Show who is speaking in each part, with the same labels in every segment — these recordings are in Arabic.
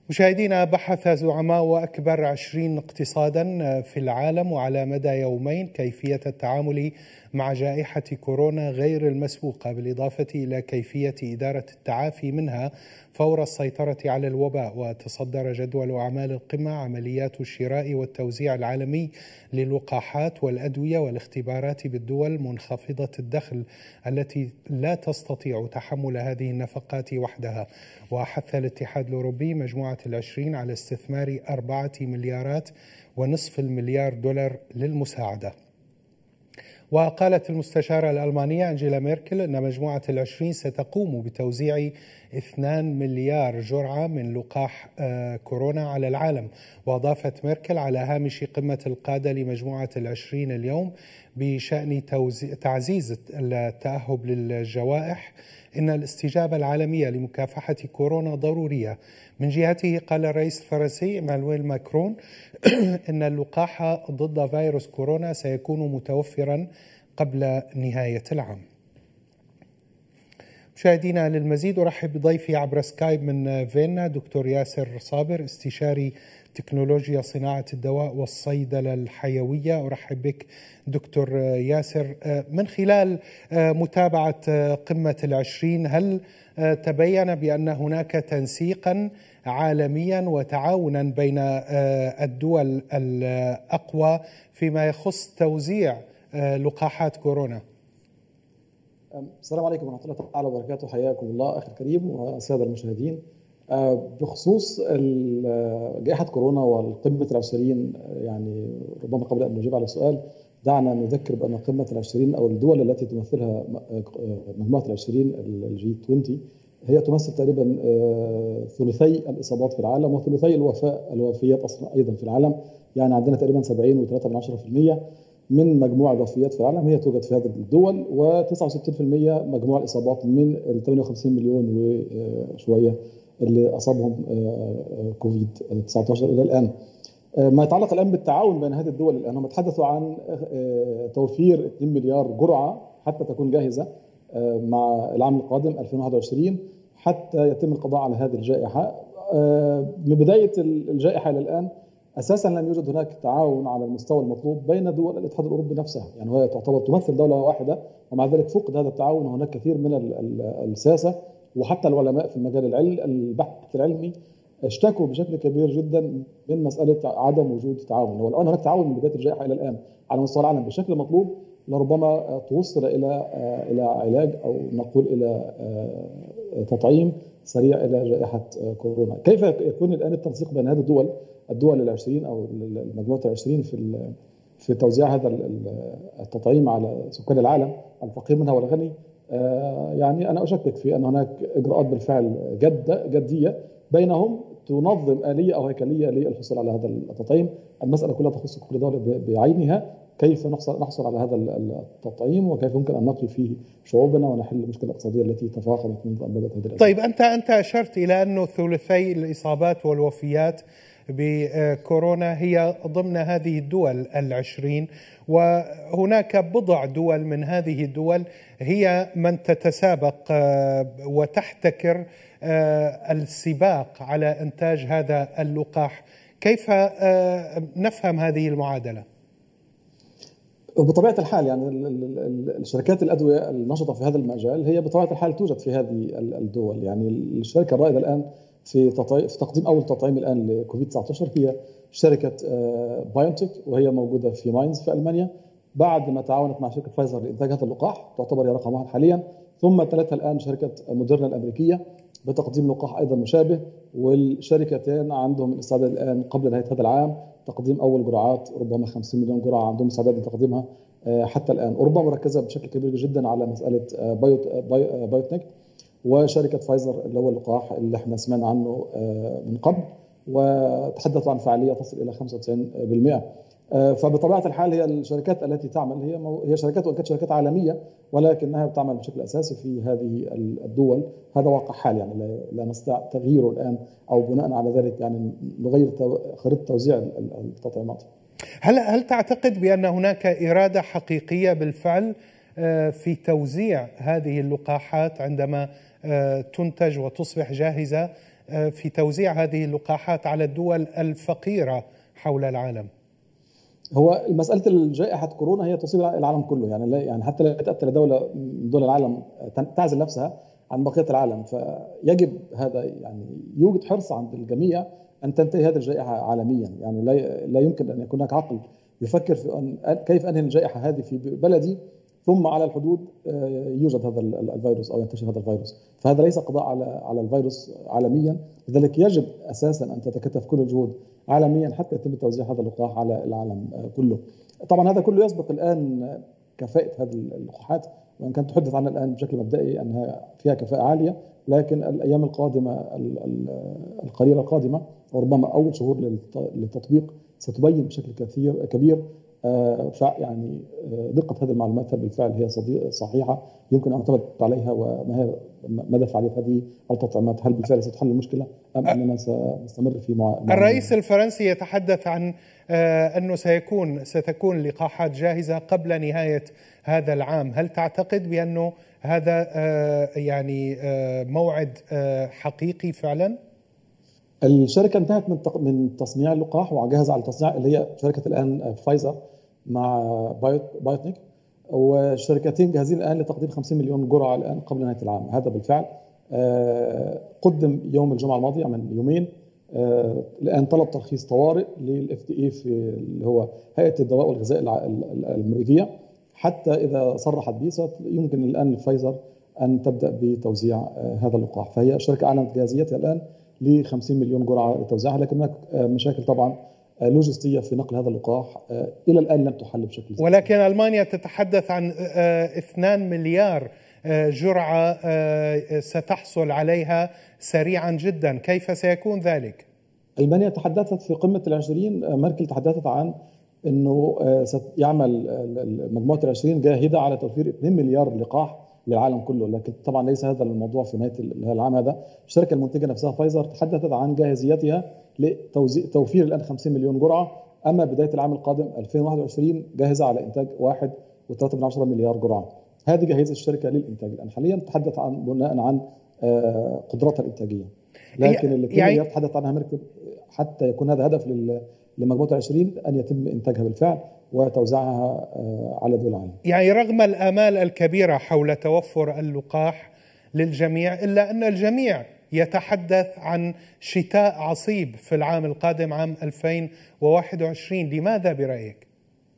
Speaker 1: مشاهدينا، بحث زعماء أكبر 20 اقتصادا في العالم وعلى مدى يومين كيفية التعامل مع جائحة كورونا غير المسبوقة، بالإضافة إلى كيفية إدارة التعافي منها فور السيطرة على الوباء. وتصدر جدول أعمال القمة عمليات الشراء والتوزيع العالمي للقاحات والأدوية والاختبارات بالدول منخفضة الدخل التي لا تستطيع تحمل هذه النفقات وحدها. وحث الاتحاد الأوروبي مجموعة ال20 على استثمار 4.5 مليارات دولار للمساعدة. وقالت المستشارة الألمانية أنجيلا ميركل أن مجموعة ال20 ستقوم بتوزيع 2 مليار جرعة من لقاح كورونا على العالم. وأضافت ميركل على هامش قمة القادة لمجموعة ال20 اليوم بشأن تعزيز التأهب للجوائح إن الاستجابة العالمية لمكافحة كورونا ضرورية. من جهته قال الرئيس الفرنسي إيمانويل ماكرون إن اللقاح ضد فيروس كورونا سيكون متوفرا قبل نهاية العام. مشاهدينا، للمزيد أرحب بضيفي عبر سكايب من فيينا دكتور ياسر صابر، استشاري تكنولوجيا صناعة الدواء والصيدلة الحيوية. أرحب بك دكتور ياسر. من خلال متابعة قمة ال20، هل تبين بأن هناك تنسيقا عالميا وتعاونا بين الدول الأقوى فيما يخص توزيع لقاحات كورونا؟
Speaker 2: السلام عليكم ورحمة الله تعالى وبركاته. حياكم الله أخي الكريم والسادة المشاهدين. بخصوص جائحة كورونا والقمة ال20، يعني ربما قبل أن نجيب على السؤال دعنا نذكر بأن قمة ال20 أو الدول التي تمثلها مجموعة ال20 الG20 هي تمثل تقريبا ثلثي الإصابات في العالم وثلثي الوفيات أصلا أيضا في العالم. يعني عندنا تقريبا 70.3% من مجموع الوفيات في العالم هي توجد في هذه الدول، و69% مجموع الإصابات من ال 58 مليون وشوية اللي أصابهم كوفيد 19 إلى الآن. ما يتعلق الآن بالتعاون بين هذه الدول، الآن هم يتحدثوا عن توفير 2 مليار جرعة حتى تكون جاهزة مع العام القادم 2021 حتى يتم القضاء على هذه الجائحة. من بداية الجائحة إلى الآن أساسا لم يوجد هناك تعاون على المستوى المطلوب بين دول الاتحاد الأوروبي نفسها، يعني هي تعتبر تمثل دولة واحدة ومع ذلك فقد هذا التعاون. وهناك كثير من الساسة وحتى العلماء في مجال البحث العلمي اشتكوا بشكل كبير جدا من مسألة عدم وجود تعاون. ولو أن هناك تعاون من بداية الجائحة إلى الآن على مستوى العالم بشكل مطلوب لربما توصل إلى علاج أو نقول إلى تطعيم سريع إلى جائحة كورونا. كيف يكون الآن التنسيق بين هذه الدول ال20 أو المجموعة ال20 في توزيع هذا التطعيم على سكان العالم الفقير منها والغني؟ يعني أنا أشكك في أن هناك إجراءات بالفعل جدية بينهم تنظم آلية أو هيكلية للحصول على هذا التطعيم. المسألة كلها تخص كل دولة بعينها، كيف نحصل على هذا التطعيم وكيف يمكن أن نقي فيه شعوبنا ونحل المشكلة الاقتصادية التي تفاقمت منذ أن بدأت هذه الأزمة.
Speaker 1: طيب، أنت أشرت إلى أنه ثلثي الإصابات والوفيات بكورونا هي ضمن هذه الدول ال20، وهناك بضع دول من هذه الدول هي من تتسابق وتحتكر السباق على إنتاج هذا اللقاح. كيف نفهم هذه المعادلة؟
Speaker 2: بطبيعة الحال يعني الشركات الأدوية النشطة في هذا المجال هي بطبيعة الحال توجد في هذه الدول. يعني الشركة الرائدة الآن في تقديم أول تطعيم الآن لكوفيد 19 هي شركة بايونتك، وهي موجودة في ماينز في ألمانيا، بعد ما تعاونت مع شركة فايزر لإنتاج هذا اللقاح تعتبر هي رقم 1 حاليا. ثم تلتها الآن شركة موديرنا الأمريكية بتقديم لقاح أيضا مشابه، والشركتين عندهم الاستعداد الآن قبل نهاية هذا العام تقديم أول جرعات، ربما 50 مليون جرعة عندهم استعداد لتقديمها حتى الآن. أوروبا مركزة بشكل كبير جدا على مسألة بايوتنك وشركة فايزر اللي هو اللقاح اللي احنا سمعنا عنه من قبل وتحدثوا عن فعالية تصل إلى 95%. فبطبيعة الحال هي الشركات التي تعمل هي شركات، وإن كانت شركات عالمية ولكنها بتعمل بشكل أساسي في هذه الدول. هذا واقع حال، يعني لا نستطيع تغييره الآن أو بناء على ذلك يعني نغير خريطة توزيع التطعيمات.
Speaker 1: هل تعتقد بأن هناك إرادة حقيقية بالفعل في توزيع هذه اللقاحات عندما تنتج وتصبح جاهزة في توزيع هذه اللقاحات على الدول الفقيرة حول العالم؟
Speaker 2: هو مسألة الجائحة كورونا هي تصيب العالم كله، يعني حتى لا تأتي دولة من دول العالم تعزل نفسها عن بقية العالم، فيجب هذا، يعني يوجد حرص عند الجميع أن تنتهي هذه الجائحة عالميا. يعني لا يمكن أن يكون هناك عقل يفكر في كيف أنهي الجائحة هذه في بلدي ثم على الحدود يوجد هذا الفيروس أو ينتشر هذا الفيروس. فهذا ليس قضاء على الفيروس عالميا، لذلك يجب أساسا أن تتكاتف كل الجهود عالميا حتى يتم توزيع هذا اللقاح على العالم كله. طبعا هذا كله يسبق الآن كفاءة هذه اللقاحات، وإن كانت تحدث عنها الآن بشكل مبدئي أنها فيها كفاءة عالية، لكن الأيام القادمة القليلة القادمة وربما أول شهور للتطبيق ستبين بشكل كبير يعني دقة هذه المعلومات هل بالفعل هي صحيحة يمكن أن نعتمد عليها، وما هي مدى فعالية هذه التطعيمات، هل بالفعل ستحل المشكلة أم أننا سنستمر في
Speaker 1: الرئيس الفرنسي يتحدث عن أنه ستكون لقاحات جاهزة قبل نهاية هذا العام. هل تعتقد بأنه هذا يعني موعد حقيقي فعلا؟
Speaker 2: الشركة انتهت من تصنيع اللقاح وجاهزة على التصنيع، اللي هي شركة الآن فايزر مع بايوتنيك، والشركتين جاهزين الآن لتقديم 50 مليون جرعة الآن قبل نهاية العام. هذا بالفعل قدم يوم الجمعة الماضية من يومين. الآن طلب ترخيص طوارئ للFDA في اللي هو هيئة الدواء والغذاء الأمريكية، حتى إذا صرحت به يمكن الآن لفايزر أن تبدأ بتوزيع هذا اللقاح. فهي الشركة أعلنت جاهزيتها الآن ل 50 مليون جرعة لتوزيعها، لكن هناك مشاكل طبعا لوجستية في نقل هذا اللقاح إلى الآن لم تحل بشكل سريع.
Speaker 1: ولكن ألمانيا تتحدث عن 2 مليار جرعة ستحصل عليها سريعا جدا، كيف سيكون ذلك؟
Speaker 2: ألمانيا تحدثت في قمة ال20، ميركل تحدثت عن أنه سيعمل مجموعة ال20 جاهدة على توفير 2 مليار لقاح للعالم كله، لكن طبعا ليس هذا الموضوع في نهاية العام هذا. الشركة المنتجة نفسها فايزر تحدثت عن جاهزيتها لتوفير الآن 50 مليون جرعة، أما بداية العام القادم 2021 جاهزة على إنتاج 1.3 مليار جرعة. هذه جاهزة الشركة للإنتاج الآن حاليا، تحدث عن بناء عن قدراتها الإنتاجية، لكن اللي يعني تحدث عنها ميركل حتى يكون هذا هدف لمجموعة 20 أن يتم إنتاجها بالفعل وتوزيعها على دول العالم.
Speaker 1: يعني رغم الآمال الكبيرة حول توفر اللقاح للجميع، إلا أن الجميع يتحدث عن شتاء عصيب في العام القادم عام 2021. لماذا برأيك؟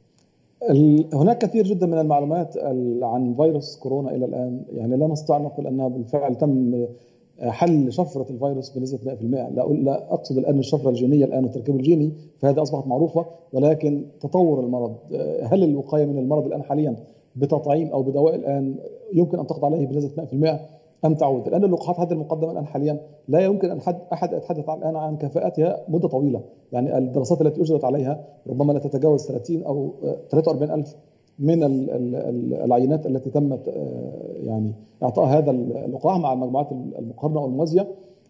Speaker 2: هناك كثير جدا من المعلومات عن فيروس كورونا إلى الآن، يعني لا نستطيع أن نقول أنها بالفعل تم حل شفرة الفيروس بنسبة 100%. لا أقصد الآن الشفرة الجينية الآن والتركيب الجيني، فهذا أصبحت معروفة، ولكن تطور المرض، هل الوقاية من المرض الآن حاليا بتطعيم أو بدواء الآن يمكن أن تقضي عليه بنسبة 100% أم تعود؟ الآن اللقاحات هذه المقدمة الآن حاليا لا يمكن أن أحد يتحدث الآن عن كفاءتها مدة طويلة. يعني الدراسات التي أجرت عليها ربما لا تتجاوز 30 أو 43 ألف من العينات التي تمت يعني اعطاء هذا اللقاح مع المجموعات المقارنه والموازيه.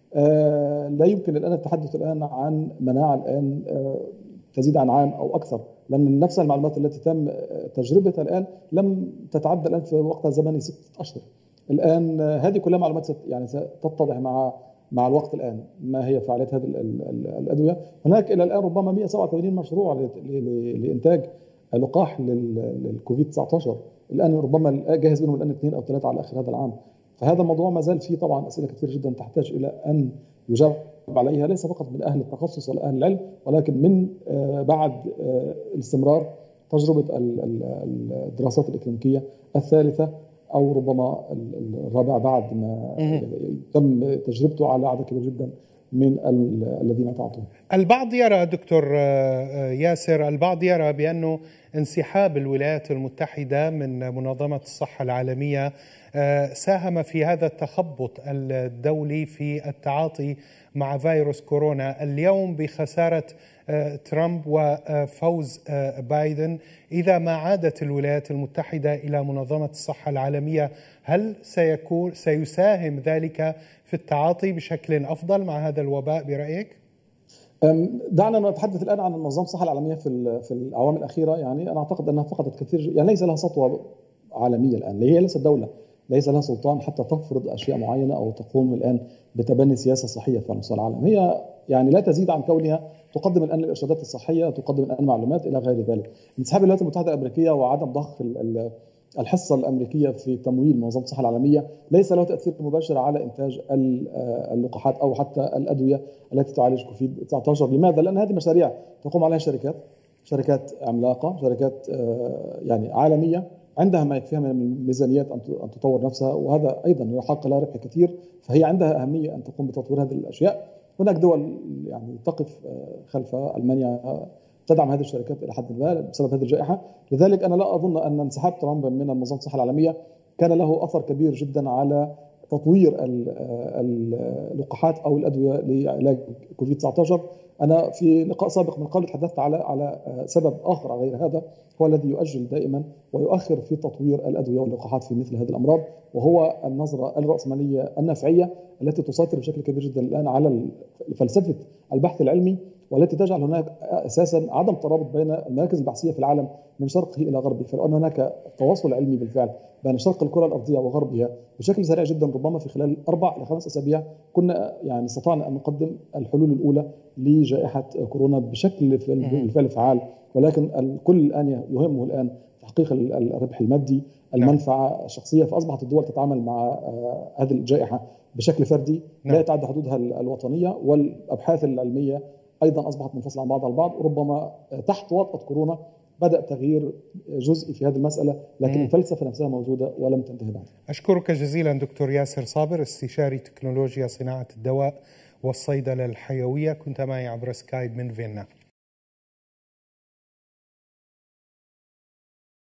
Speaker 2: لا يمكن الان التحدث الان عن مناعه الان تزيد عن عام او اكثر، لان نفس المعلومات التي تم تجربتها الان لم تتعدى الان في وقت زمني 6 أشهر. الان هذه كلها معلومات يعني ستتضح مع الوقت الان ما هي فعاليه هذه الادويه. هناك الى الان ربما 187 مشروع لانتاج لقاح للكوفيد 19، الان ربما جاهز منهم الان 2 أو 3 على اخر هذا العام. فهذا الموضوع ما زال فيه طبعا اسئله كثير جدا تحتاج الى ان يجاب عليها، ليس فقط من اهل التخصص ولا اهل العلم، ولكن من بعد الاستمرار تجربه الدراسات الاكلينيكيه الثالثه او ربما الرابعه بعد ما تم تجربته على عدد كبير جدا من الذين تعاطوا.
Speaker 1: البعض يرى دكتور ياسر، البعض يرى بأنه انسحاب الولايات المتحدة من منظمة الصحة العالمية ساهم في هذا التخبط الدولي في التعاطي مع فيروس كورونا. اليوم بخسارة ترامب وفوز بايدن، إذا ما عادت الولايات المتحدة إلى منظمة الصحة العالمية، هل سيساهم ذلك في التعاطي بشكل أفضل مع هذا الوباء برأيك؟
Speaker 2: دعنا نتحدث الآن عن منظمة الصحة العالمية في الأعوام الأخيرة. يعني أنا أعتقد أنها فقدت كثير، يعني ليس لها سطوة عالمية الآن، هي ليست دولة، ليس لها سلطان حتى تفرض اشياء معينه او تقوم الان بتبني سياسه صحيه في مستوى العالم. هي يعني لا تزيد عن كونها تقدم الان الارشادات الصحيه، تقدم الان معلومات الى غير ذلك. انسحاب الولايات المتحده الامريكيه وعدم ضخ الحصه الامريكيه في تمويل منظمه الصحه العالميه ليس له تاثير مباشر على انتاج اللقاحات او حتى الادويه التي تعالج كوفيد 19. لماذا؟ لان هذه مشاريع تقوم عليها شركات عملاقه، شركات يعني عالميه عندها ما يكفيها من الميزانيات ان تطور نفسها، وهذا ايضا يحقق لها ربح كثير، فهي عندها اهميه ان تقوم بتطوير هذه الاشياء. هناك دول يعني تقف خلف المانيا تدعم هذه الشركات الى حد ما بسبب هذه الجائحه. لذلك انا لا اظن ان انسحاب ترامب من منظمه الصحه العالميه كان له اثر كبير جدا على تطوير اللقاحات او الادويه لعلاج كوفيد 19. انا في لقاء سابق من قبل تحدثت على سبب اخر غير هذا هو الذي يؤجل دائما ويؤخر في تطوير الادويه واللقاحات في مثل هذه الامراض، وهو النظره الراسماليه النافعيه التي تسيطر بشكل كبير جدا الان على فلسفه البحث العلمي، والتي تجعل هناك اساسا عدم ترابط بين المراكز البحثيه في العالم من شرقه الى غربه، فلان هناك تواصل علمي بالفعل بين شرق الكره الارضيه وغربها بشكل سريع جدا. ربما في خلال 4 إلى 5 أسابيع كنا يعني استطعنا ان نقدم الحلول الاولى لجائحه كورونا بشكل بالفعل فعال، ولكن الكل الان يهمه الان تحقيق الربح المادي، المنفعه الشخصيه، فاصبحت الدول تتعامل مع هذه الجائحه بشكل فردي لا يتعدى حدودها الوطنيه، والابحاث العلميه ايضا اصبحت منفصله عن بعضها البعض. ربما تحت وطأة كورونا بدأ تغيير جزئي في هذه المسألة، لكن الفلسفة نفسها موجودة ولم تنتهي بعد.
Speaker 1: أشكرك جزيلا دكتور ياسر صابر، استشاري تكنولوجيا صناعة الدواء والصيدلة الحيوية، كنت معي عبر سكايب من فيينا.